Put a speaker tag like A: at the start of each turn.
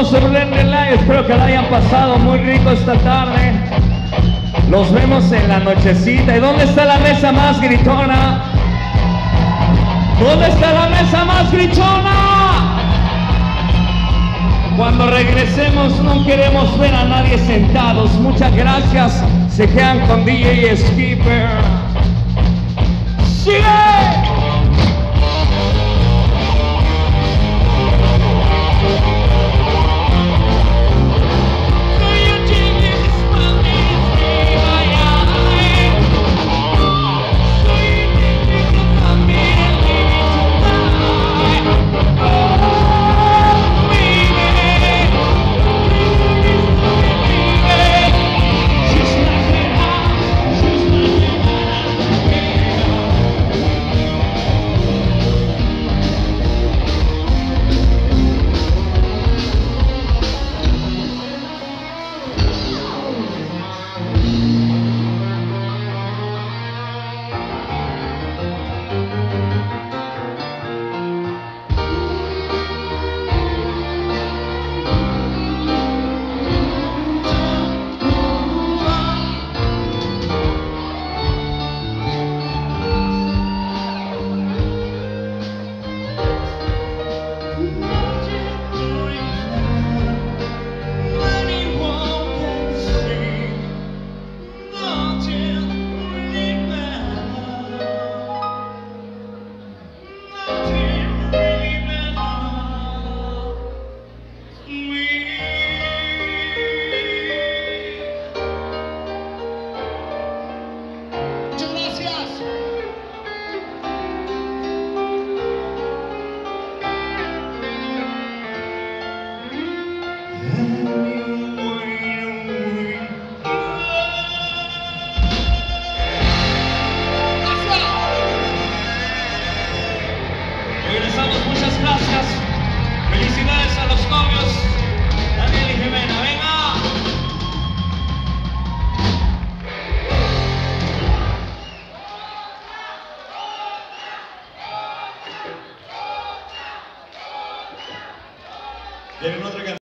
A: Somos Blender Live, espero que la hayan pasado muy rico esta tarde. Nos vemos en la nochecita. ¿Y dónde está la mesa más gritona? ¿Dónde está la mesa más gritona? Cuando regresemos no queremos ver a nadie sentados. Muchas gracias. Se quedan con DJ Skipper. ¡Sigue! Regresamos, muchas gracias. Felicidades a los novios, Daniel y Jimena. Venga.